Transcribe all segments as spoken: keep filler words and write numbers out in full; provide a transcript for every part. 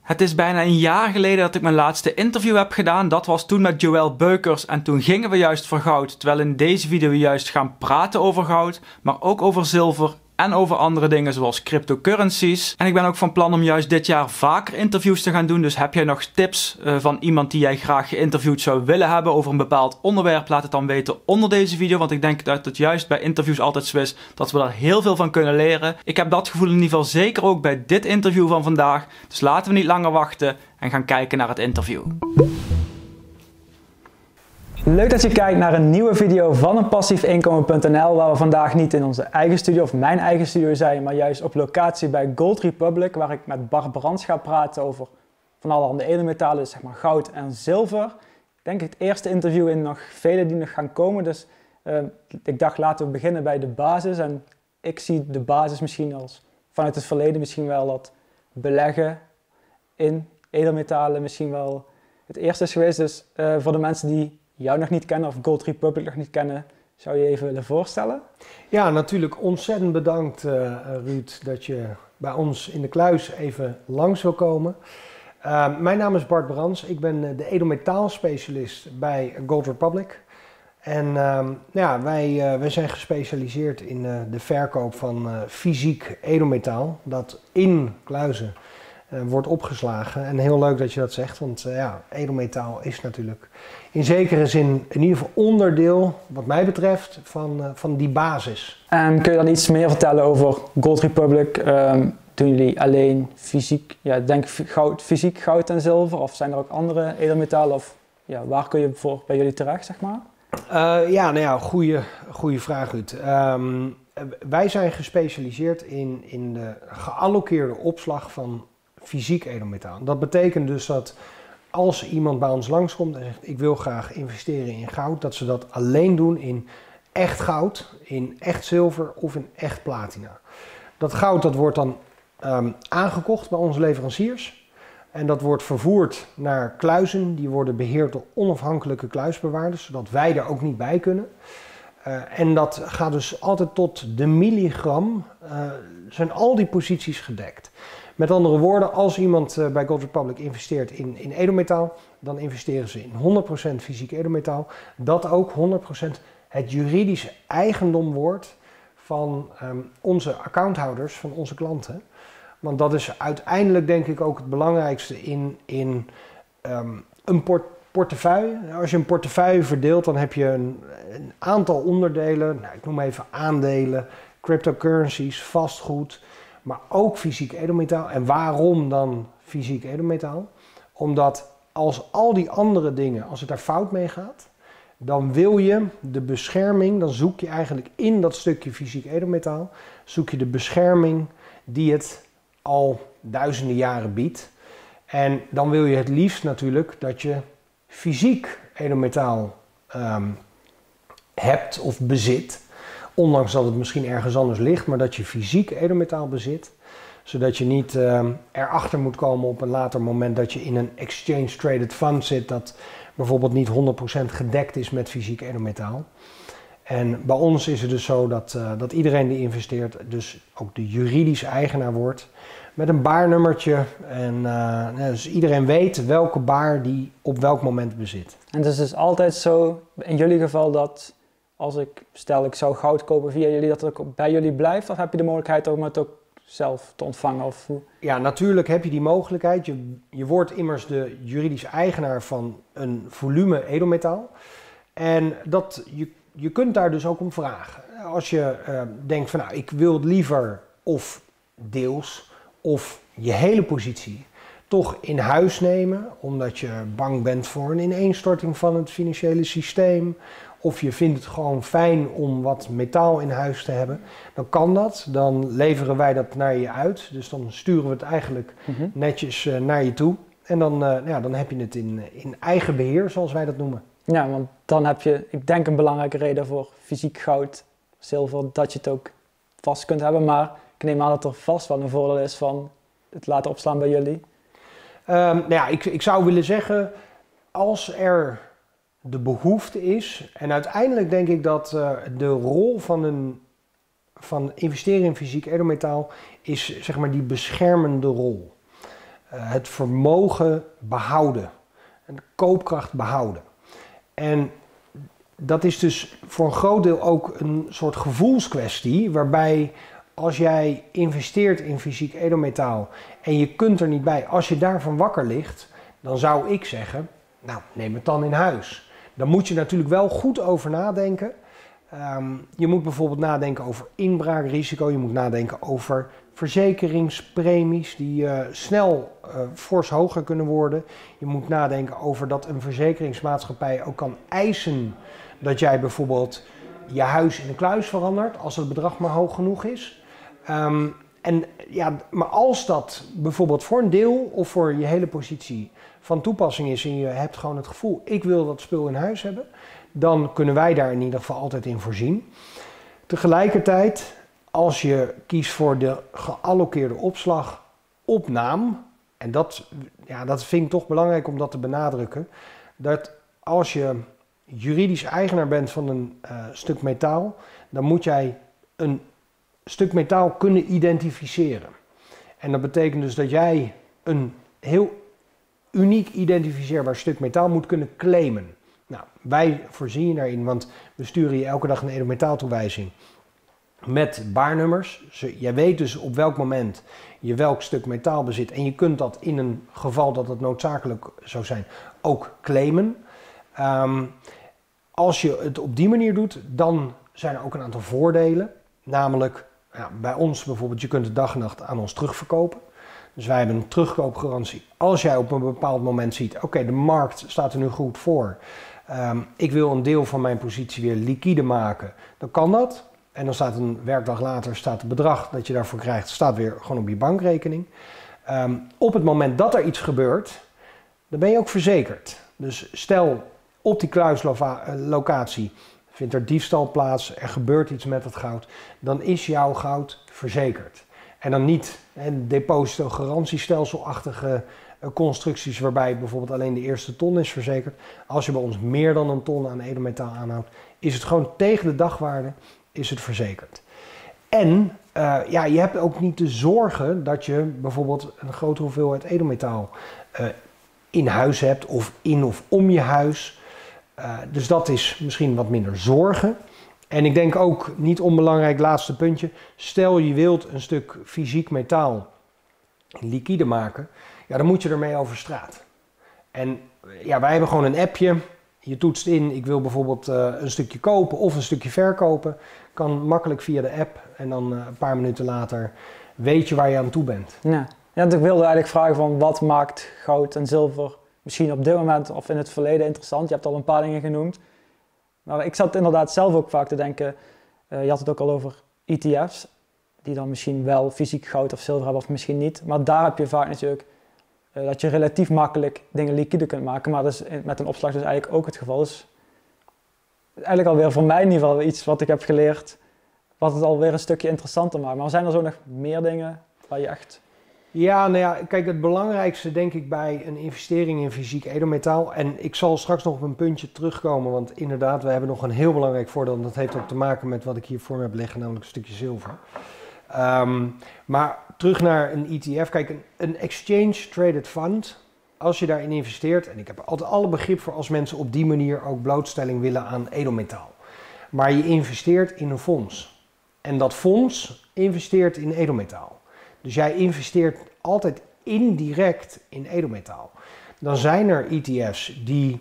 Het is bijna een jaar geleden dat ik mijn laatste interview heb gedaan. Dat was toen met Joël Beukers en toen gingen we juist voor goud. Terwijl in deze video we juist gaan praten over goud, maar ook over zilver en over andere dingen zoals cryptocurrencies. En ik ben ook van plan om juist dit jaar vaker interviews te gaan doen. Dus heb jij nog tips uh, van iemand die jij graag geïnterviewd zou willen hebben over een bepaald onderwerp? Laat het dan weten onder deze video. Want ik denk dat het juist bij interviews altijd zo is dat we daar heel veel van kunnen leren. Ik heb dat gevoel in ieder geval zeker ook bij dit interview van vandaag. Dus laten we niet langer wachten en gaan kijken naar het interview. Leuk dat je kijkt naar een nieuwe video van een passief inkomen punt n l, waar we vandaag niet in onze eigen studio of mijn eigen studio zijn, maar juist op locatie bij Gold Republic, waar ik met Bart Brands ga praten over van allerhande edelmetalen, dus zeg maar goud en zilver. Ik denk het eerste interview in nog vele die nog gaan komen, dus uh, ik dacht laten we beginnen bij de basis. En ik zie de basis misschien als vanuit het verleden misschien wel dat beleggen in edelmetalen misschien wel het eerste is geweest. Dus uh, voor de mensen die jou nog niet kennen of Gold Republic nog niet kennen, zou je je even willen voorstellen? Ja, natuurlijk ontzettend bedankt uh, Ruud dat je bij ons in de kluis even langs wil komen. Uh, mijn naam is Bart Brands, ik ben de edelmetaalspecialist bij Gold Republic. En uh, nou ja, wij, uh, wij zijn gespecialiseerd in uh, de verkoop van uh, fysiek edelmetaal dat in kluizen Uh, wordt opgeslagen. En heel leuk dat je dat zegt, want uh, ja, edelmetaal is natuurlijk in zekere zin in ieder geval onderdeel, wat mij betreft, van, uh, van die basis. En kun je dan iets meer vertellen over Gold Republic? Um, doen jullie alleen fysiek, ja, denk goud, fysiek goud en zilver, of zijn er ook andere edelmetalen? Of ja, waar kun je voor bij jullie terecht, zeg maar? Uh, ja, nou ja, goede, goede vraag, Ruud. Um, wij zijn gespecialiseerd in, in de geallockeerde opslag van fysiek edelmetaal. Dat betekent dus dat als iemand bij ons langskomt en zegt ik wil graag investeren in goud, dat ze dat alleen doen in echt goud, in echt zilver of in echt platina. Dat goud dat wordt dan um, aangekocht bij onze leveranciers en dat wordt vervoerd naar kluizen. Die worden beheerd door onafhankelijke kluisbewaarders, zodat wij daar ook niet bij kunnen. Uh, en dat gaat dus altijd tot de milligram, uh, zijn al die posities gedekt. Met andere woorden, als iemand uh, bij Gold Republic investeert in, in edelmetaal, dan investeren ze in honderd procent fysiek edelmetaal. Dat ook honderd procent het juridische eigendom wordt van um, onze accounthouders, van onze klanten. Want dat is uiteindelijk denk ik ook het belangrijkste in, in um, een port portefeuille. Als je een portefeuille verdeelt, dan heb je een, een aantal onderdelen. Nou, ik noem even aandelen, cryptocurrencies, vastgoed, maar ook fysiek edelmetaal. En waarom dan fysiek edelmetaal? Omdat als al die andere dingen, als het daar fout mee gaat, dan wil je de bescherming, dan zoek je eigenlijk in dat stukje fysiek edelmetaal, zoek je de bescherming die het al duizenden jaren biedt. En dan wil je het liefst natuurlijk dat je fysiek edelmetaal um, hebt of bezit. Ondanks dat het misschien ergens anders ligt, maar dat je fysiek edelmetaal bezit. Zodat je niet uh, erachter moet komen op een later moment dat je in een exchange traded fund zit dat bijvoorbeeld niet honderd procent gedekt is met fysiek edelmetaal. En bij ons is het dus zo dat, uh, dat iedereen die investeert dus ook de juridische eigenaar wordt met een baarnummertje. En uh, dus iedereen weet welke baar die op welk moment bezit. En het is dus altijd zo, in jullie geval, dat als ik, stel ik zou goud kopen via jullie, dat het ook bij jullie blijft? Of heb je de mogelijkheid om het ook zelf te ontvangen? Of hoe? Ja, natuurlijk heb je die mogelijkheid. Je, je wordt immers de juridische eigenaar van een volume edelmetaal. En dat, je, je kunt daar dus ook om vragen. Als je uh, denkt van nou, ik wil het liever of deels of je hele positie toch in huis nemen, omdat je bang bent voor een ineenstorting van het financiële systeem, of je vindt het gewoon fijn om wat metaal in huis te hebben, dan kan dat. Dan leveren wij dat naar je uit. Dus dan sturen we het eigenlijk mm-hmm. netjes uh, naar je toe. En dan, uh, ja, dan heb je het in, in eigen beheer, zoals wij dat noemen. Ja, want dan heb je, ik denk, een belangrijke reden voor fysiek goud, zilver, dat je het ook vast kunt hebben. Maar ik neem aan dat er vast wel een voordeel is van het laten opslaan bij jullie. Um, nou ja, ik, ik zou willen zeggen, als er de behoefte is, en uiteindelijk denk ik dat uh, de rol van een van investeren in fysiek edelmetaal is zeg maar die beschermende rol. het vermogen behouden. De koopkracht behouden. En dat is dus voor een groot deel ook een soort gevoelskwestie, waarbij als jij investeert in fysiek edelmetaal en je kunt er niet bij, als je daarvan wakker ligt, dan zou ik zeggen, nou, neem het dan in huis. Dan moet je natuurlijk wel goed over nadenken. Um, je moet bijvoorbeeld nadenken over inbraakrisico, je moet nadenken over verzekeringspremies die uh, snel uh, fors hoger kunnen worden. Je moet nadenken over dat een verzekeringsmaatschappij ook kan eisen dat jij bijvoorbeeld je huis in een kluis verandert als het bedrag maar hoog genoeg is. Um, en, ja, maar als dat bijvoorbeeld voor een deel of voor je hele positie van toepassing is en je hebt gewoon het gevoel, ik wil dat spul in huis hebben, dan kunnen wij daar in ieder geval altijd in voorzien. Tegelijkertijd, als je kiest voor de gealloceerde opslag op naam, en dat, ja, dat vind ik toch belangrijk om dat te benadrukken, dat als je juridisch eigenaar bent van een uh, stuk metaal, dan moet jij een stuk metaal kunnen identificeren. En dat betekent dus dat jij een heel uniek identificeerbaar stuk metaal moet kunnen claimen. Nou, wij voorzien je daarin, want we sturen je elke dag een edelmetaaltoewijzing met baarnummers. Jij weet dus op welk moment je welk stuk metaal bezit en je kunt dat in een geval dat het noodzakelijk zou zijn ook claimen. Um, als je het op die manier doet, dan zijn er ook een aantal voordelen. Namelijk, ja, bij ons bijvoorbeeld, je kunt de dag en nacht aan ons terugverkopen. Dus wij hebben een terugkoopgarantie. Als jij op een bepaald moment ziet, oké, okay, de markt staat er nu goed voor. Um, ik wil een deel van mijn positie weer liquide maken. Dan kan dat. En dan staat een werkdag later, staat het bedrag dat je daarvoor krijgt, staat weer gewoon op je bankrekening. Um, op het moment dat er iets gebeurt, dan ben je ook verzekerd. Dus stel, op die kluislocatie vindt er diefstal plaats, er gebeurt iets met het goud, dan is jouw goud verzekerd. En dan niet een depositogarantiestelselachtige constructies waarbij bijvoorbeeld alleen de eerste ton is verzekerd. Als je bij ons meer dan een ton aan edelmetaal aanhoudt, is het gewoon tegen de dagwaarde is het verzekerd. En uh, ja, je hebt ook niet de zorgen dat je bijvoorbeeld een grote hoeveelheid edelmetaal uh, in huis hebt of in of om je huis. Uh, dus dat is misschien wat minder zorgen. En ik denk ook, niet onbelangrijk, laatste puntje. Stel je wilt een stuk fysiek metaal liquide maken, ja, dan moet je ermee over straat. En ja, wij hebben gewoon een appje. Je toetst in, ik wil bijvoorbeeld uh, een stukje kopen of een stukje verkopen. Kan makkelijk via de app en dan uh, een paar minuten later weet je waar je aan toe bent. Ja, ja, ik wilde eigenlijk vragen van wat maakt goud en zilver misschien op dit moment of in het verleden interessant. Je hebt al een paar dingen genoemd. Maar ik zat inderdaad zelf ook vaak te denken, uh, je had het ook al over E T F's, die dan misschien wel fysiek goud of zilver hebben of misschien niet. Maar daar heb je vaak natuurlijk uh, dat je relatief makkelijk dingen liquide kunt maken. Maar dat is met een opslag dus eigenlijk ook het geval. Dus eigenlijk alweer voor mij in ieder geval iets wat ik heb geleerd, wat het alweer een stukje interessanter maakt. Maar zijn er zo nog meer dingen waar je echt... Ja, nou ja, kijk, het belangrijkste denk ik bij een investering in fysiek edelmetaal, en ik zal straks nog op een puntje terugkomen, want inderdaad, we hebben nog een heel belangrijk voordeel, en dat heeft ook te maken met wat ik hier voor me heb liggen, namelijk een stukje zilver. Um, maar terug naar een E T F, kijk, een, een exchange traded fund, als je daarin investeert, en ik heb altijd alle begrip voor als mensen op die manier ook blootstelling willen aan edelmetaal, maar je investeert in een fonds, en dat fonds investeert in edelmetaal. Dus jij investeert altijd indirect in edelmetaal. Dan zijn er E T F's die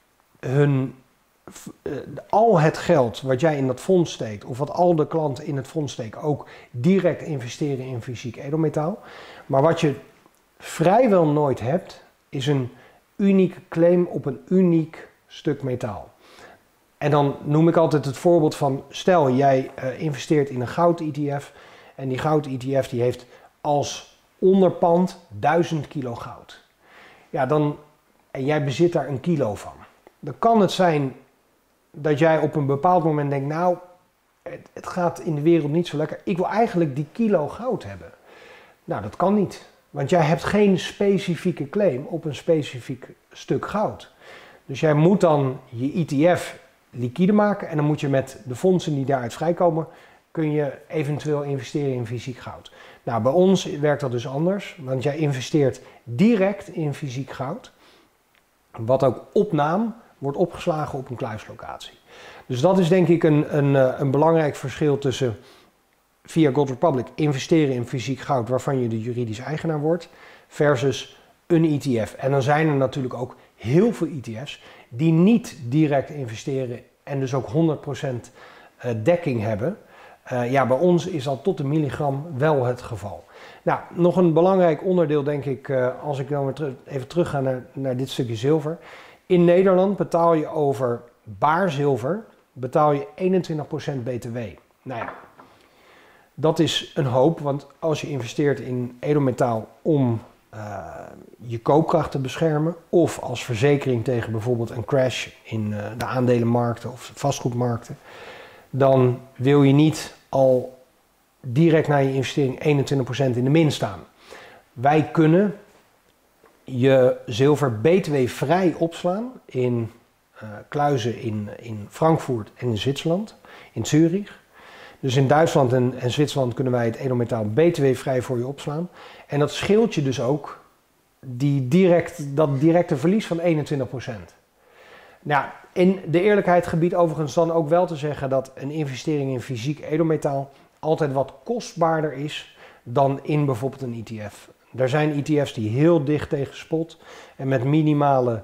hun, uh, al het geld wat jij in dat fonds steekt, of wat al de klanten in het fonds steken, ook direct investeren in fysiek edelmetaal. Maar wat je vrijwel nooit hebt, is een unieke claim op een uniek stuk metaal. En dan noem ik altijd het voorbeeld van, stel jij uh, investeert in een goud-E T F en die goud-E T F die heeft als onderpand duizend kilo goud. Ja, dan, en jij bezit daar een kilo van. Dan kan het zijn dat jij op een bepaald moment denkt, nou, het, het gaat in de wereld niet zo lekker. Ik wil eigenlijk die kilo goud hebben. Nou, dat kan niet. Want jij hebt geen specifieke claim op een specifiek stuk goud. Dus jij moet dan je E T F liquide maken en dan moet je met de fondsen die daaruit vrijkomen kun je eventueel investeren in fysiek goud. Nou, bij ons werkt dat dus anders, want jij investeert direct in fysiek goud, wat ook op naam wordt opgeslagen op een kluislocatie. Dus dat is denk ik een, een, een belangrijk verschil tussen via Gold Republic investeren in fysiek goud, waarvan je de juridisch eigenaar wordt, versus een E T F. En dan zijn er natuurlijk ook heel veel E T F's die niet direct investeren en dus ook honderd procent dekking hebben. Uh, ja, bij ons is dat tot de milligram wel het geval. Nou, nog een belangrijk onderdeel denk ik, uh, als ik dan weer terug, even terug ga naar, naar dit stukje zilver. In Nederland betaal je over baar zilver betaal je eenentwintig procent B T W. Nou ja, dat is een hoop, want als je investeert in edelmetaal om uh, je koopkracht te beschermen of als verzekering tegen bijvoorbeeld een crash in uh, de aandelenmarkten of vastgoedmarkten, dan wil je niet al direct na je investering eenentwintig procent in de min staan. Wij kunnen je zilver B T W-vrij opslaan in uh, kluizen in, in Frankfurt en in Zwitserland, in Zurich. Dus in Duitsland en, en Zwitserland kunnen wij het edelmetaal B T W-vrij voor je opslaan. En dat scheelt je dus ook die direct, dat directe verlies van eenentwintig procent. Nou, in de eerlijkheid gebied overigens dan ook wel te zeggen dat een investering in fysiek edelmetaal altijd wat kostbaarder is dan in bijvoorbeeld een E T F. Er zijn E T F's die heel dicht tegen spot en met minimale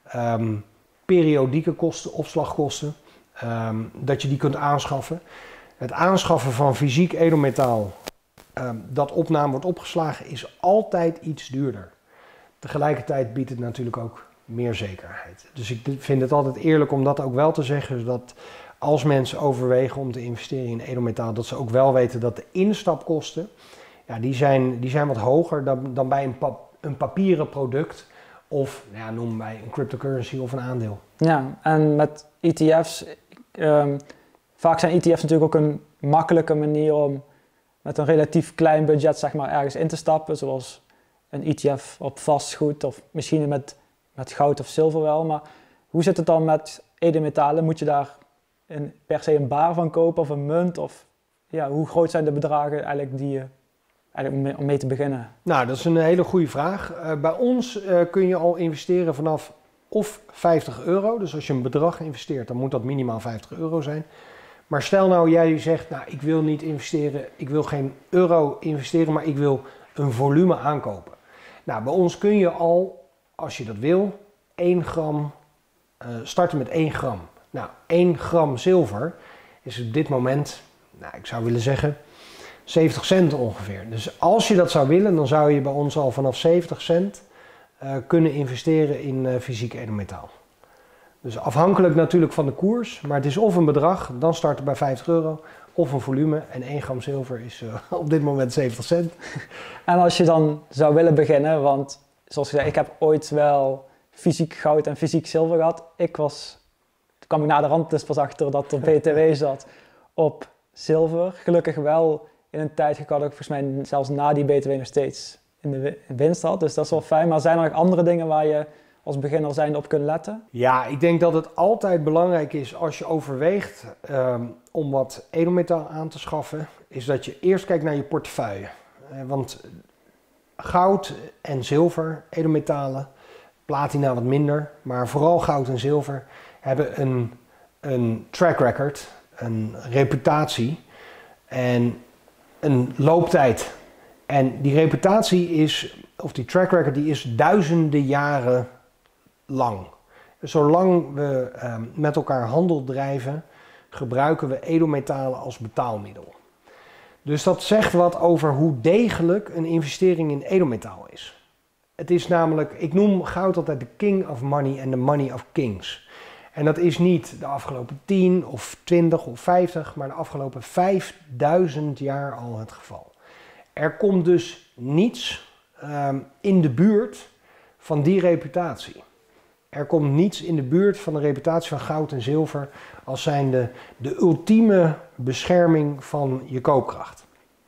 um, periodieke kosten, opslagkosten, um, dat je die kunt aanschaffen. Het aanschaffen van fysiek edelmetaal um, dat op naam wordt opgeslagen is altijd iets duurder. Tegelijkertijd biedt het natuurlijk ook meer zekerheid. Dus ik vind het altijd eerlijk om dat ook wel te zeggen, zodat als mensen overwegen om te investeren in edelmetaal, dat ze ook wel weten dat de instapkosten, ja, die zijn, die zijn wat hoger dan, dan bij een, pap, een papieren product of ja, noem bij een cryptocurrency of een aandeel. Ja, en met E T F's, um, vaak zijn E T F's natuurlijk ook een makkelijke manier om met een relatief klein budget zeg maar ergens in te stappen, zoals een E T F op vastgoed of misschien met, met goud of zilver wel. Maar hoe zit het dan met edelmetalen? Moet je daar een, per se een baar van kopen of een munt? Of ja, hoe groot zijn de bedragen eigenlijk die je eigenlijk om mee te beginnen? Nou, dat is een hele goede vraag. Uh, bij ons uh, kun je al investeren vanaf of vijftig euro. Dus als je een bedrag investeert, dan moet dat minimaal vijftig euro zijn. Maar stel nou jij zegt, nou ik wil niet investeren, ik wil geen euro investeren, maar ik wil een volume aankopen. Nou, bij ons kun je al, als je dat wil, één gram, uh, starten met één gram. Nou, één gram zilver is op dit moment, nou ik zou willen zeggen, zeventig cent ongeveer. Dus als je dat zou willen, dan zou je bij ons al vanaf zeventig cent uh, kunnen investeren in uh, fysiek edelmetaal. Dus afhankelijk natuurlijk van de koers, maar het is of een bedrag, dan start het bij vijftig euro, of een volume. En één gram zilver is uh, op dit moment zeventig cent. En als je dan zou willen beginnen, want zoals gezegd, ik heb ooit wel fysiek goud en fysiek zilver gehad. Ik was, toen kwam ik na de rand dus pas achter dat er B T W zat op zilver. Gelukkig wel in een tijd gekomen dat ik volgens mij zelfs na die B T W nog steeds in de winst had. Dus dat is wel fijn. Maar zijn er nog andere dingen waar je als beginner zijnde op kunt letten? Ja, ik denk dat het altijd belangrijk is als je overweegt um, om wat edelmetaal aan te schaffen, is dat je eerst kijkt naar je portefeuille. Uh, want goud en zilver, edelmetalen, platina wat minder, maar vooral goud en zilver hebben een, een track record, een reputatie en een looptijd. En die reputatie is, of die track record, die is duizenden jaren lang. Zolang we uh, met elkaar handel drijven, gebruiken we edelmetalen als betaalmiddel. Dus dat zegt wat over hoe degelijk een investering in edelmetaal is. Het is namelijk, ik noem goud altijd de king of money en de money of kings. En dat is niet de afgelopen tien of twintig of vijftig, maar de afgelopen vijfduizend jaar al het geval. Er komt dus niets um, in de buurt van die reputatie. Er komt niets in de buurt van de reputatie van goud en zilver als zijnde de ultieme bescherming van je koopkracht.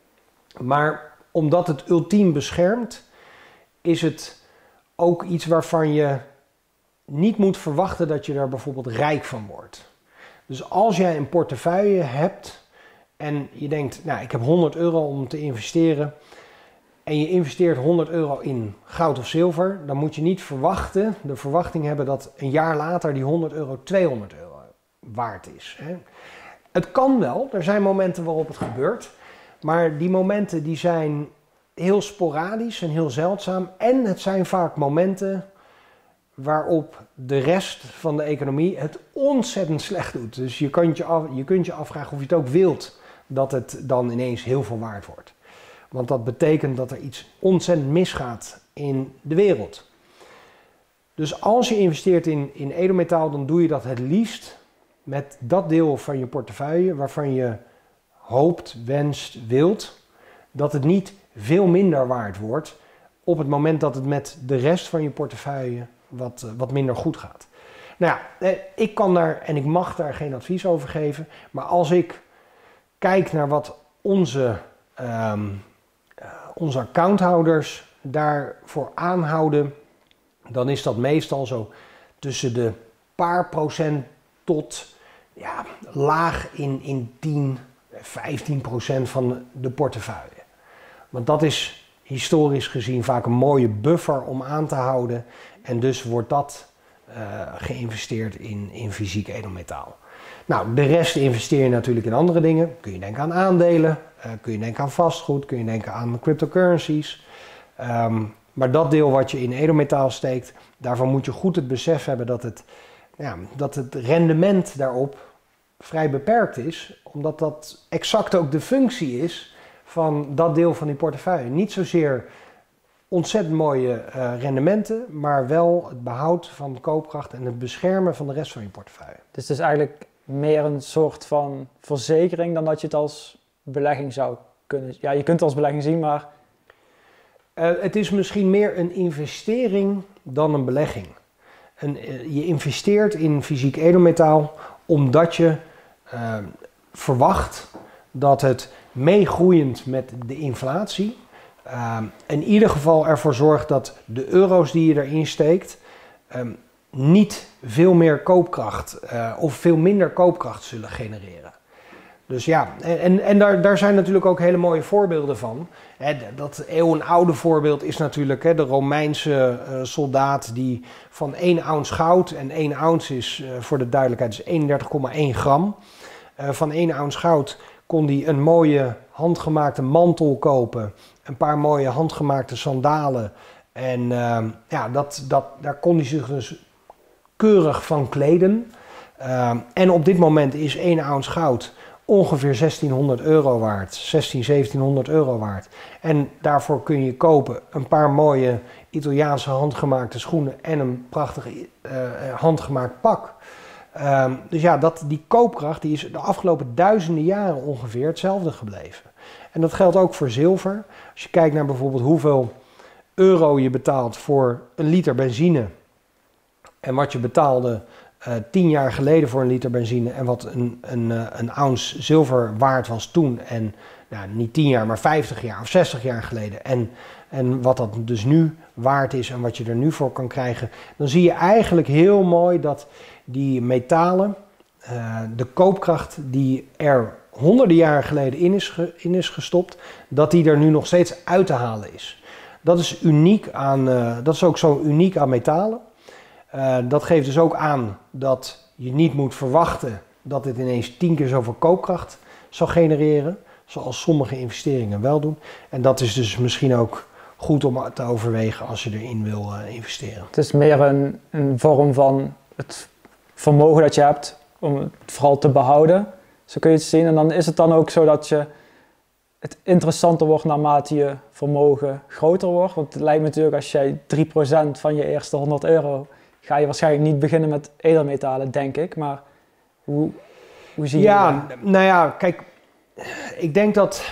Maar omdat het ultiem beschermt, is het ook iets waarvan je niet moet verwachten dat je er bijvoorbeeld rijk van wordt. Dus als jij een portefeuille hebt en je denkt, nou, ik heb honderd euro om te investeren en je investeert honderd euro in goud of zilver, dan moet je niet verwachten, de verwachting hebben dat een jaar later die honderd euro tweehonderd euro waard is. Hè. Het kan wel, er zijn momenten waarop het gebeurt, maar die momenten die zijn heel sporadisch en heel zeldzaam en het zijn vaak momenten waarop de rest van de economie het ontzettend slecht doet. Dus je kunt je, af, je kunt je afvragen of je het ook wilt dat het dan ineens heel veel waard wordt. Want dat betekent dat er iets ontzettend misgaat in de wereld. Dus als je investeert in, in edelmetaal, dan doe je dat het liefst met dat deel van je portefeuille waarvan je hoopt, wenst, wilt, dat het niet veel minder waard wordt op het moment dat het met de rest van je portefeuille wat, wat minder goed gaat. Nou ja, ik kan daar en ik mag daar geen advies over geven, maar als ik kijk naar wat onze, um, uh, onze accounthouders daarvoor aanhouden, dan is dat meestal zo tussen de paar procent tot ja, laag in, in tien, vijftien procent van de portefeuille. Want dat is historisch gezien vaak een mooie buffer om aan te houden. En dus wordt dat uh, geïnvesteerd in, in fysiek edelmetaal. Nou, de rest investeer je natuurlijk in andere dingen. Kun je denken aan aandelen, uh, kun je denken aan vastgoed, kun je denken aan cryptocurrencies. Um, maar dat deel wat je in edelmetaal steekt, daarvan moet je goed het besef hebben dat het, ja, dat het rendement daarop vrij beperkt is. Omdat dat exact ook de functie is van dat deel van die portefeuille. Niet zozeer ontzettend mooie uh, rendementen, maar wel het behoud van de koopkracht en het beschermen van de rest van je portefeuille. Dus het is eigenlijk meer een soort van verzekering dan dat je het als belegging zou kunnen... Ja, je kunt het als belegging zien, maar... Uh, het is misschien meer een investering dan een belegging. En, uh, je investeert in fysiek edelmetaal omdat je uh, verwacht dat het meegroeiend met de inflatie uh, in ieder geval ervoor zorgt dat de euro's die je erin steekt um, niet veel meer koopkracht uh, of veel minder koopkracht zullen genereren. Dus ja, en, en daar, daar zijn natuurlijk ook hele mooie voorbeelden van. Hè, dat eeuwenoude voorbeeld is natuurlijk hè, de Romeinse uh, soldaat die van één ounce goud, en één ounce is uh, voor de duidelijkheid is eenendertig komma één gram. Uh, van één ounce goud kon hij een mooie handgemaakte mantel kopen, een paar mooie handgemaakte sandalen. En uh, ja, dat, dat, daar kon hij zich dus keurig van kleden. Uh, en op dit moment is één ounce goud ongeveer zestienhonderd euro waard, zestienhonderd, zeventienhonderd euro waard. En daarvoor kun je kopen een paar mooie Italiaanse handgemaakte schoenen en een prachtig uh, handgemaakt pak. Um, dus ja, dat, die koopkracht die is de afgelopen duizenden jaren ongeveer hetzelfde gebleven. En dat geldt ook voor zilver. Als je kijkt naar bijvoorbeeld hoeveel euro je betaalt voor een liter benzine en wat je betaalde Uh, tien jaar geleden voor een liter benzine en wat een, een, uh, een ounce zilver waard was toen en nou, niet tien jaar, maar vijftig jaar of zestig jaar geleden en, en wat dat dus nu waard is en wat je er nu voor kan krijgen, dan zie je eigenlijk heel mooi dat die metalen, uh, de koopkracht die er honderden jaren geleden in is, ge, in is gestopt, dat die er nu nog steeds uit te halen is. Dat is uniek aan, uh, dat is ook zo uniek aan metalen. Uh, dat geeft dus ook aan dat je niet moet verwachten dat dit ineens tien keer zoveel koopkracht zal genereren, zoals sommige investeringen wel doen. En dat is dus misschien ook goed om te overwegen als je erin wil uh, investeren. Het is meer een, een vorm van het vermogen dat je hebt om het vooral te behouden. Zo kun je het zien. En dan is het dan ook zo dat je het interessanter wordt naarmate je vermogen groter wordt. Want het lijkt me natuurlijk als jij drie procent van je eerste honderd euro... ga je waarschijnlijk niet beginnen met edelmetalen, denk ik. Maar hoe, hoe zie je ja, dat? Ja, nou ja, kijk, ik denk dat...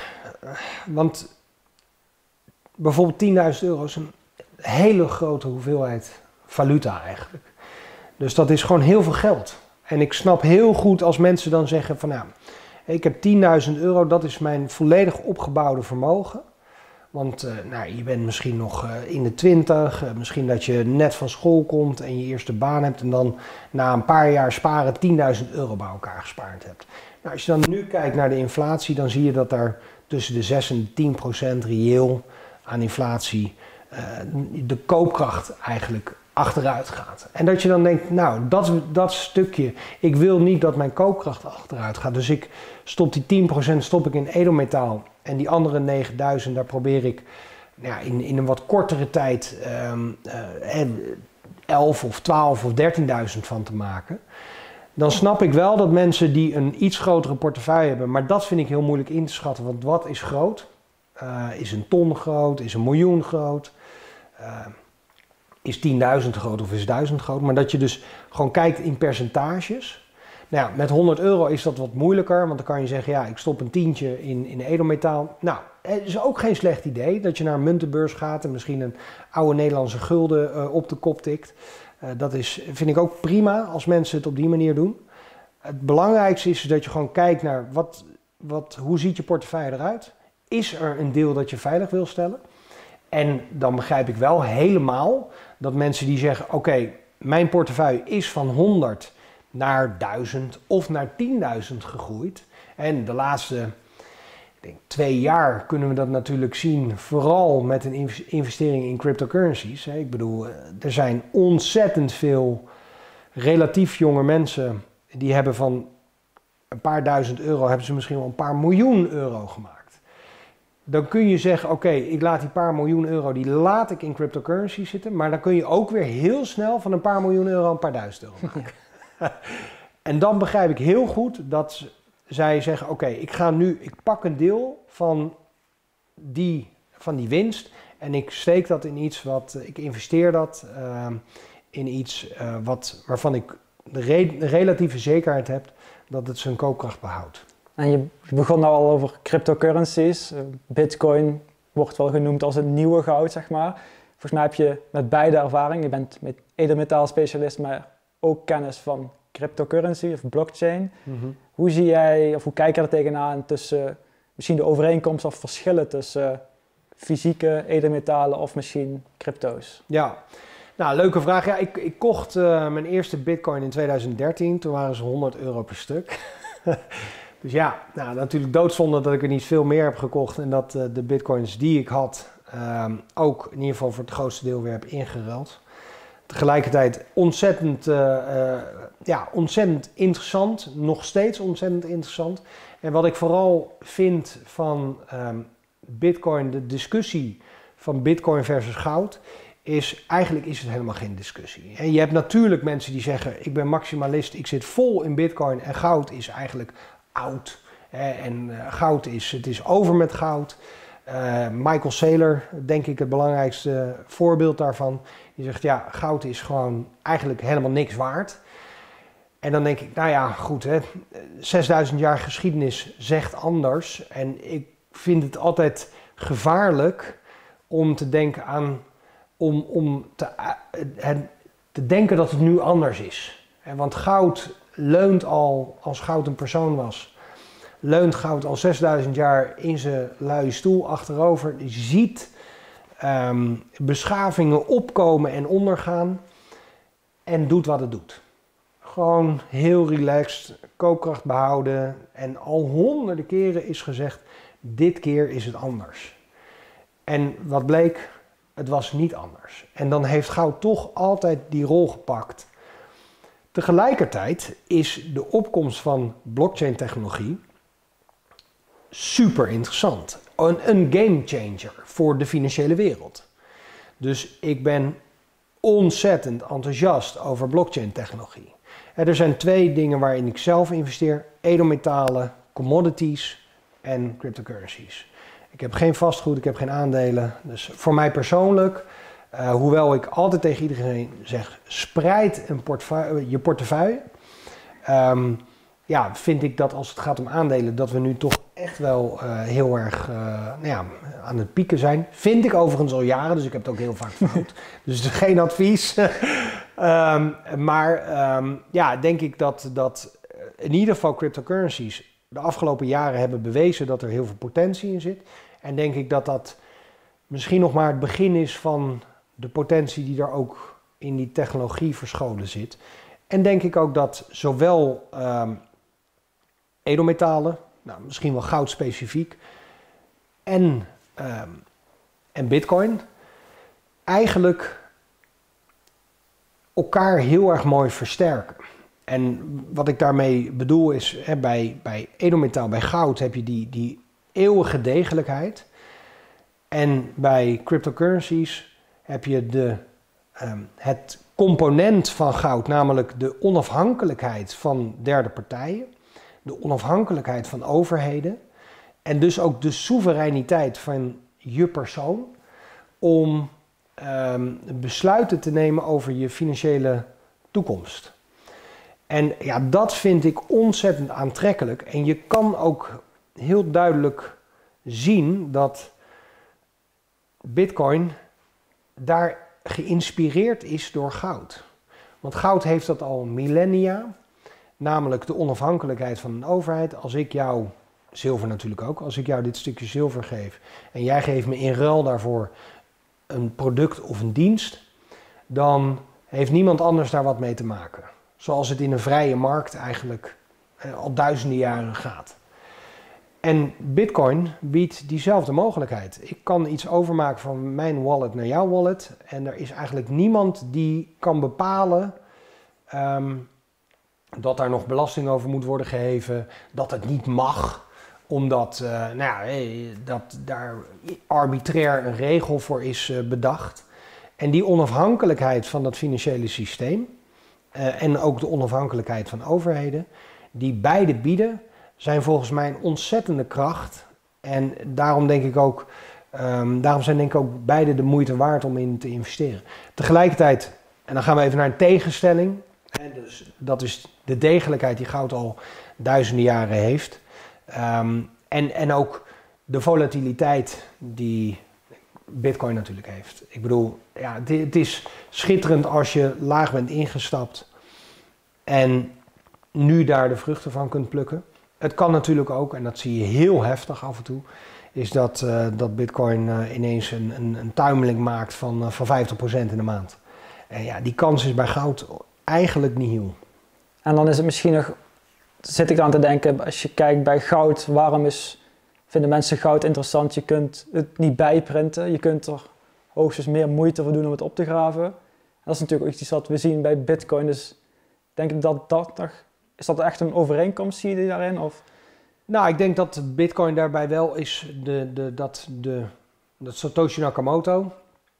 Want bijvoorbeeld tienduizend euro is een hele grote hoeveelheid valuta eigenlijk. Dus dat is gewoon heel veel geld. En ik snap heel goed als mensen dan zeggen van... nou, ik heb tienduizend euro, dat is mijn volledig opgebouwde vermogen. Want uh, nou, je bent misschien nog uh, in de twintig, uh, misschien dat je net van school komt en je eerste baan hebt en dan na een paar jaar sparen tienduizend euro bij elkaar gespaard hebt. Nou, als je dan nu kijkt naar de inflatie, dan zie je dat daar tussen de zes en de tien procent reëel aan inflatie uh, de koopkracht eigenlijk achteruit gaat. En dat je dan denkt, nou, dat, dat stukje, ik wil niet dat mijn koopkracht achteruit gaat. Dus ik stop die tien procent stop ik in edelmetaal en die andere negenduizend, daar probeer ik nou ja, in, in een wat kortere tijd um, uh, elf of twaalf of dertienduizend van te maken. Dan snap ik wel dat mensen die een iets grotere portefeuille hebben, maar dat vind ik heel moeilijk in te schatten, want wat is groot? Uh, is een ton groot? Is een miljoen groot? Uh, is tienduizend groot of is duizend groot? Maar dat je dus gewoon kijkt in percentages. Nou ja, met honderd euro is dat wat moeilijker, want dan kan je zeggen, ja, ik stop een tientje in, in edelmetaal. Nou, het is ook geen slecht idee dat je naar een muntenbeurs gaat en misschien een oude Nederlandse gulden uh, op de kop tikt. Uh, dat is, vind ik ook prima als mensen het op die manier doen. Het belangrijkste is dat je gewoon kijkt naar wat, wat, hoe ziet je portefeuille eruit? Is er een deel dat je veilig wil stellen? En dan begrijp ik wel helemaal dat mensen die zeggen, oké, okay, mijn portefeuille is van honderd naar duizend of naar tienduizend gegroeid. En de laatste ik denk, twee jaar kunnen we dat natuurlijk zien, vooral met een investering in cryptocurrencies. Ik bedoel, er zijn ontzettend veel relatief jonge mensen die hebben van een paar duizend euro, hebben ze misschien wel een paar miljoen euro gemaakt. Dan kun je zeggen, oké, okay, ik laat die paar miljoen euro, die laat ik in cryptocurrency zitten. Maar dan kun je ook weer heel snel van een paar miljoen euro een paar duizend euro maken. En dan begrijp ik heel goed dat zij zeggen, oké, okay, ik ga nu, ik pak een deel van die, van die winst. En ik steek dat in iets wat, ik investeer dat uh, in iets uh, wat, waarvan ik de, re, de relatieve zekerheid heb dat het zijn koopkracht behoudt. En je begon nou al over cryptocurrencies. Bitcoin wordt wel genoemd als het nieuwe goud, zeg maar. Volgens mij heb je met beide ervaring. Je bent met edelmetaalspecialist, maar ook kennis van cryptocurrency of blockchain. Mm-hmm. Hoe zie jij, of hoe kijk je er tegenaan tussen misschien de overeenkomsten of verschillen tussen fysieke edelmetalen of misschien crypto's? Ja, nou, leuke vraag. Ja, ik, ik kocht uh, mijn eerste bitcoin in tweeduizend dertien. Toen waren ze honderd euro per stuk. Dus ja, nou, natuurlijk doodzonde dat ik er niet veel meer heb gekocht en dat uh, de bitcoins die ik had uh, ook in ieder geval voor het grootste deel weer heb ingeruild. Tegelijkertijd ontzettend, uh, uh, ja, ontzettend interessant, nog steeds ontzettend interessant. En wat ik vooral vind van um, bitcoin, de discussie van bitcoin versus goud, is eigenlijk is het helemaal geen discussie. En je hebt natuurlijk mensen die zeggen, ik ben maximalist, ik zit vol in bitcoin en goud is eigenlijk oud. En uh, goud is, het is over met goud. Uh, Michael Saylor, denk ik het belangrijkste voorbeeld daarvan. Die zegt, ja, goud is gewoon eigenlijk helemaal niks waard. En dan denk ik, nou ja, goed, hè, zesduizend jaar geschiedenis zegt anders. En ik vind het altijd gevaarlijk om te denken aan, om, om te, uh, te denken dat het nu anders is. En want goud leunt al, als goud een persoon was, leunt goud al zesduizend jaar in zijn luie stoel achterover. Je ziet um, beschavingen opkomen en ondergaan en doet wat het doet. Gewoon heel relaxed, koopkracht behouden en al honderden keren is gezegd, dit keer is het anders. En wat bleek, het was niet anders. En dan heeft goud toch altijd die rol gepakt. Tegelijkertijd is de opkomst van blockchain technologie super interessant. Een, een game changer voor de financiële wereld. Dus ik ben ontzettend enthousiast over blockchain technologie. En er zijn twee dingen waarin ik zelf investeer. Edelmetalen, commodities en cryptocurrencies. Ik heb geen vastgoed, ik heb geen aandelen. Dus voor mij persoonlijk, uh, hoewel ik altijd tegen iedereen zeg, spreid een portefeuille, je portefeuille. Um, ja, vind ik dat als het gaat om aandelen, dat we nu toch echt wel uh, heel erg uh, nou ja, aan het pieken zijn. Vind ik overigens al jaren, dus ik heb het ook heel vaak fout. Dus geen advies. um, maar um, ja, denk ik dat, dat in ieder geval cryptocurrencies de afgelopen jaren hebben bewezen dat er heel veel potentie in zit. En denk ik dat dat misschien nog maar het begin is van de potentie die er ook in die technologie verscholen zit. En denk ik ook dat zowel um, edelmetalen, nou, misschien wel goud specifiek, en, um, en bitcoin eigenlijk elkaar heel erg mooi versterken. En wat ik daarmee bedoel is, hè, bij, bij edelmetaal, bij goud heb je die, die eeuwige degelijkheid. En bij cryptocurrencies heb je de, um, het component van goud, namelijk de onafhankelijkheid van derde partijen, de onafhankelijkheid van overheden en dus ook de soevereiniteit van je persoon om um, besluiten te nemen over je financiële toekomst. En ja, dat vind ik ontzettend aantrekkelijk. En je kan ook heel duidelijk zien dat Bitcoin daar geïnspireerd is door goud. Want goud heeft dat al millennia, namelijk de onafhankelijkheid van een overheid. Als ik jou, zilver natuurlijk ook, als ik jou dit stukje zilver geef en jij geeft me in ruil daarvoor een product of een dienst, dan heeft niemand anders daar wat mee te maken. Zoals het in een vrije markt eigenlijk eh, al duizenden jaren gaat. En Bitcoin biedt diezelfde mogelijkheid. Ik kan iets overmaken van mijn wallet naar jouw wallet. En er is eigenlijk niemand die kan bepalen um, dat daar nog belasting over moet worden geheven. Dat het niet mag, omdat uh, nou ja, dat daar arbitrair een regel voor is uh, bedacht. En die onafhankelijkheid van dat financiële systeem uh, en ook de onafhankelijkheid van overheden, die beide bieden, zijn volgens mij een ontzettende kracht. En daarom denk ik ook, um, daarom zijn denk ik ook beide de moeite waard om in te investeren. Tegelijkertijd, en dan gaan we even naar een tegenstelling. Hè, dus dat is de degelijkheid die goud al duizenden jaren heeft. Um, en, en ook de volatiliteit die Bitcoin natuurlijk heeft. Ik bedoel, ja, het, het is schitterend als je laag bent ingestapt en nu daar de vruchten van kunt plukken. Het kan natuurlijk ook, en dat zie je heel heftig af en toe, is dat, uh, dat Bitcoin uh, ineens een, een, een tuimeling maakt van, uh, van vijftig procent in de maand. En ja, die kans is bij goud eigenlijk nihil. En dan is het misschien nog, zit ik aan te denken, als je kijkt bij goud, waarom is, vinden mensen goud interessant? Je kunt het niet bijprinten, je kunt er hoogstens meer moeite voor doen om het op te graven. En dat is natuurlijk ook iets wat we zien bij Bitcoin, dus denk ik dat dat nog... Is dat echt een overeenkomst, zie je daarin? Of? Nou, ik denk dat Bitcoin daarbij wel is de, de, dat, de, dat Satoshi Nakamoto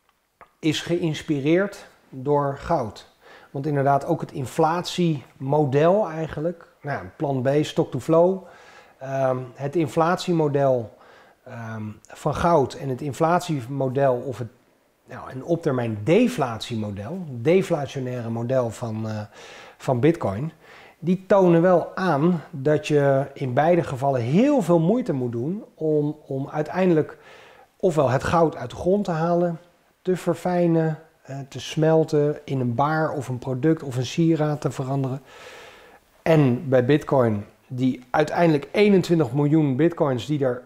is geïnspireerd door goud. Want inderdaad ook het inflatiemodel eigenlijk, nou, plan B, stock to flow, um, het inflatiemodel um, van goud en het inflatiemodel of het nou, een op termijn deflatiemodel, deflationaire model van, uh, van Bitcoin, die tonen wel aan dat je in beide gevallen heel veel moeite moet doen om, om uiteindelijk ofwel het goud uit de grond te halen, te verfijnen, eh, te smelten, in een baar of een product of een sieraad te veranderen. En bij Bitcoin, die uiteindelijk eenentwintig miljoen bitcoins die er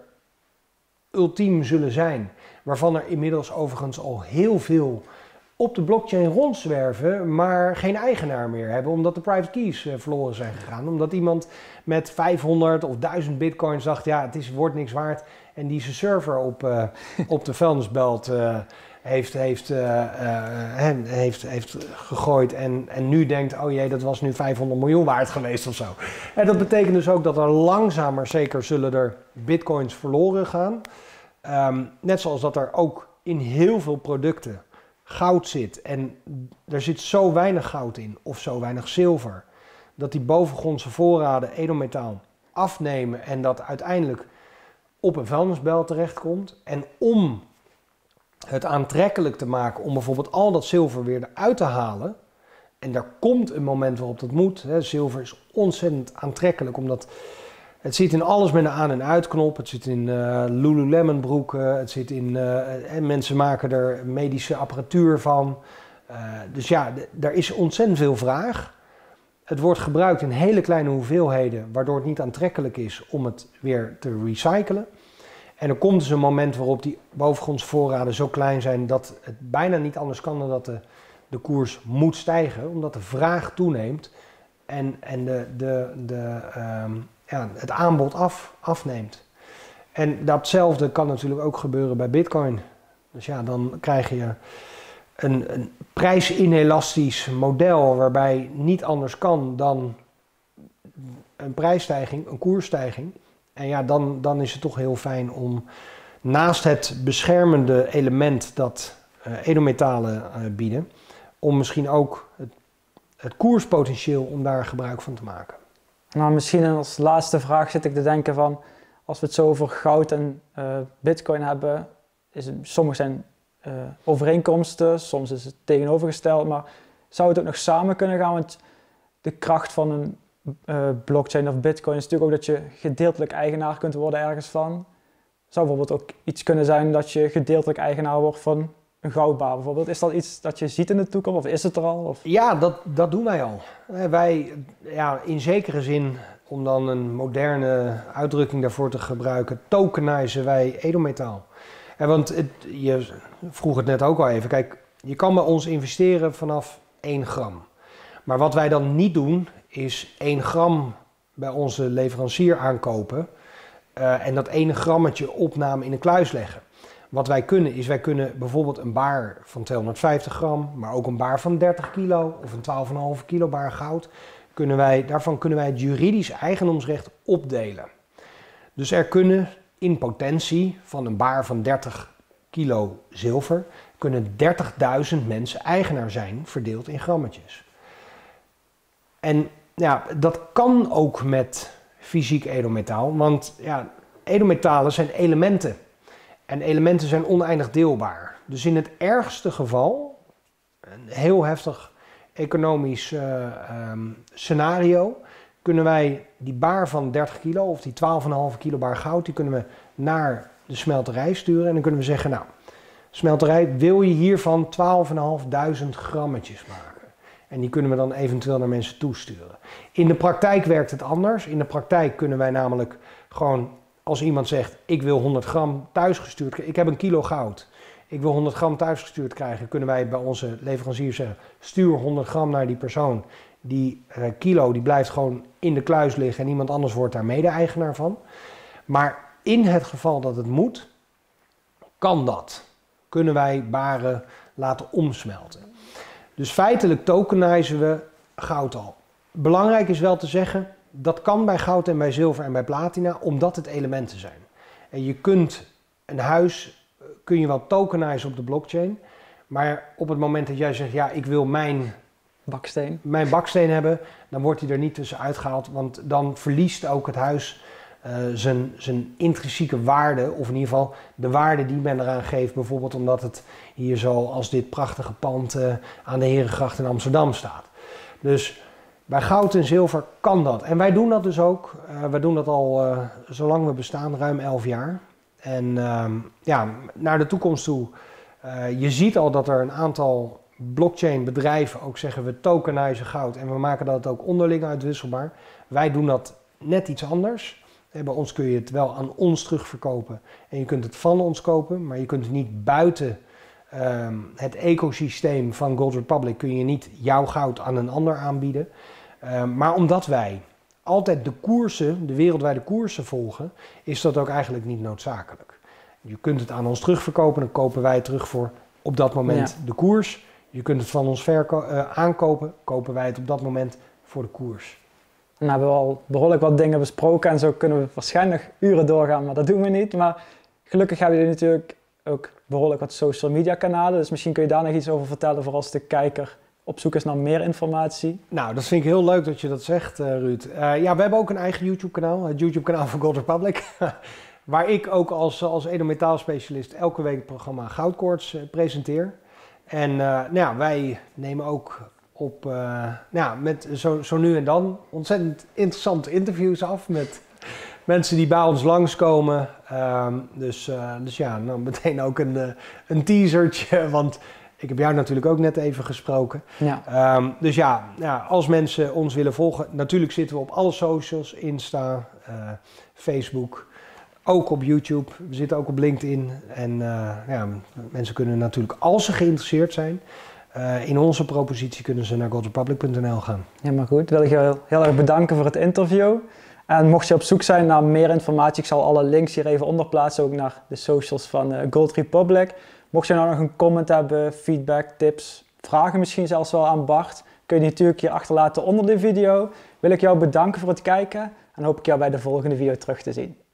ultiem zullen zijn, waarvan er inmiddels overigens al heel veel op de blockchain rondzwerven, maar geen eigenaar meer hebben, omdat de private keys uh, verloren zijn gegaan. Omdat iemand met vijfhonderd of duizend bitcoins dacht, ja, het is, wordt niks waard. En die zijn server op, uh, op de vuilnisbelt uh, heeft, heeft, uh, uh, heeft, heeft gegooid. En, en nu denkt, oh jee, dat was nu vijfhonderd miljoen waard geweest of zo. En dat betekent dus ook dat er langzaam maar zeker zullen er bitcoins verloren gaan. Um, net zoals dat er ook in heel veel producten goud zit en er zit zo weinig goud in of zo weinig zilver, dat die bovengrondse voorraden edelmetaal afnemen en dat uiteindelijk op een vuilnisbel terechtkomt. En om het aantrekkelijk te maken om bijvoorbeeld al dat zilver weer eruit te halen, en daar komt een moment waarop dat moet, hè, zilver is ontzettend aantrekkelijk omdat het zit in alles met een aan- en uitknop. Het zit in uh, Lululemon broeken. Het zit in, uh, en mensen maken er medische apparatuur van. Uh, dus ja, er is ontzettend veel vraag. Het wordt gebruikt in hele kleine hoeveelheden, waardoor het niet aantrekkelijk is om het weer te recyclen. En er komt dus een moment waarop die bovengrondsvoorraden zo klein zijn dat het bijna niet anders kan dan dat de, de koers moet stijgen, omdat de vraag toeneemt en, en de, de, de, um, ja, het aanbod af, afneemt. En datzelfde kan natuurlijk ook gebeuren bij Bitcoin. Dus ja, dan krijg je een, een prijsinelastisch model waarbij niet anders kan dan een prijsstijging, een koersstijging. En ja, dan, dan is het toch heel fijn om naast het beschermende element dat uh, edelmetalen uh, bieden, om misschien ook het, het koerspotentieel om daar gebruik van te maken. Nou, misschien als laatste vraag zit ik te denken van, als we het zo over goud en uh, bitcoin hebben, is het, sommige zijn uh, overeenkomsten, soms is het tegenovergesteld, maar zou het ook nog samen kunnen gaan? Want de kracht van een uh, blockchain of bitcoin is natuurlijk ook dat je gedeeltelijk eigenaar kunt worden ergens van. Zou bijvoorbeeld ook iets kunnen zijn dat je gedeeltelijk eigenaar wordt van een goudbaar bijvoorbeeld. Is dat iets dat je ziet in de toekomst of is het er al? Of? Ja, dat, dat doen wij al. Wij, ja, in zekere zin, om dan een moderne uitdrukking daarvoor te gebruiken, tokenizen wij edelmetaal. En want het, je vroeg het net ook al even, kijk, je kan bij ons investeren vanaf één gram. Maar wat wij dan niet doen, is één gram bij onze leverancier aankopen uh, en dat ene grammetje opname in een kluis leggen. Wat wij kunnen is, wij kunnen bijvoorbeeld een baar van tweehonderdvijftig gram, maar ook een baar van dertig kilo of een twaalf komma vijf kilo baar goud, kunnen wij, daarvan kunnen wij het juridisch eigendomsrecht opdelen. Dus er kunnen in potentie van een baar van dertig kilo zilver, kunnen dertigduizend mensen eigenaar zijn, verdeeld in grammetjes. En ja, dat kan ook met fysiek edelmetaal, want ja, edelmetalen zijn elementen. En elementen zijn oneindig deelbaar. Dus in het ergste geval, een heel heftig economisch uh, um, scenario, kunnen wij die baar van dertig kilo of die twaalf komma vijf kilo baar goud, die kunnen we naar de smelterij sturen. En dan kunnen we zeggen, nou, smelterij, wil je hiervan twaalf komma vijfduizend grammetjes maken? En die kunnen we dan eventueel naar mensen toesturen. In de praktijk werkt het anders. In de praktijk kunnen wij namelijk gewoon, als iemand zegt, ik wil honderd gram thuisgestuurd krijgen, ik heb een kilo goud, ik wil honderd gram thuisgestuurd krijgen, kunnen wij bij onze leverancier zeggen, stuur honderd gram naar die persoon. Die uh, kilo die blijft gewoon in de kluis liggen en iemand anders wordt daar mede-eigenaar van. Maar in het geval dat het moet, kan dat. Kunnen wij baren laten omsmelten. Dus feitelijk tokenizen we goud al. Belangrijk is wel te zeggen, dat kan bij goud en bij zilver en bij platina, omdat het elementen zijn. En je kunt een huis, kun je wel tokenizen op de blockchain, maar op het moment dat jij zegt, ja, ik wil mijn baksteen, mijn baksteen hebben, dan wordt hij er niet tussen uitgehaald, want dan verliest ook het huis uh, zijn, zijn intrinsieke waarde, of in ieder geval de waarde die men eraan geeft, bijvoorbeeld omdat het hier zo als dit prachtige pand uh, aan de Herengracht in Amsterdam staat. Dus bij goud en zilver kan dat. En wij doen dat dus ook. Uh, wij doen dat al uh, zolang we bestaan, ruim elf jaar. En uh, ja, naar de toekomst toe, uh, je ziet al dat er een aantal blockchain bedrijven ook zeggen, we tokenizen goud en we maken dat ook onderling uitwisselbaar. Wij doen dat net iets anders. En bij ons kun je het wel aan ons terugverkopen en je kunt het van ons kopen, maar je kunt het niet buiten uh, het ecosysteem van Gold Republic, kun je niet jouw goud aan een ander aanbieden. Uh, maar omdat wij altijd de koersen, de wereldwijde koersen volgen, is dat ook eigenlijk niet noodzakelijk. Je kunt het aan ons terugverkopen, dan kopen wij het terug voor op dat moment ja. de koers. Je kunt het van ons verko- uh, aankopen, kopen wij het op dat moment voor de koers. Dan hebben we al behoorlijk wat dingen besproken en zo kunnen we waarschijnlijk uren doorgaan, maar dat doen we niet. Maar gelukkig hebben jullie natuurlijk ook behoorlijk wat social media kanalen, dus misschien kun je daar nog iets over vertellen voor als de kijker op zoek is naar meer informatie. Nou, dat vind ik heel leuk dat je dat zegt, uh, Ruud. Uh, ja, we hebben ook een eigen YouTube-kanaal, het YouTube-kanaal van Gold Republic. Waar ik ook als, als edelmetaalspecialist elke week het programma Goudkoorts uh, presenteer. En uh, nou ja, wij nemen ook op, uh, nou ja, met zo, zo nu en dan ontzettend interessante interviews af met mensen die bij ons langskomen. Uh, dus, uh, dus ja, nou meteen ook een, uh, een teasertje, want ik heb jou natuurlijk ook net even gesproken. Ja. Um, dus ja, ja, als mensen ons willen volgen, natuurlijk zitten we op alle socials, Insta, uh, Facebook, ook op YouTube, we zitten ook op LinkedIn. En uh, ja, mensen kunnen natuurlijk, als ze geïnteresseerd zijn, uh, in onze propositie kunnen ze naar gold republic punt n l gaan. Ja, maar goed. Wil ik je heel, heel erg bedanken voor het interview. En mocht je op zoek zijn naar meer informatie, ik zal alle links hier even onder plaatsen, ook naar de socials van uh, Gold Republic. Mocht je nou nog een comment hebben, feedback, tips, vragen misschien zelfs wel aan Bart, kun je die natuurlijk hier achterlaten onder de video. Wil ik jou bedanken voor het kijken en hoop ik jou bij de volgende video terug te zien.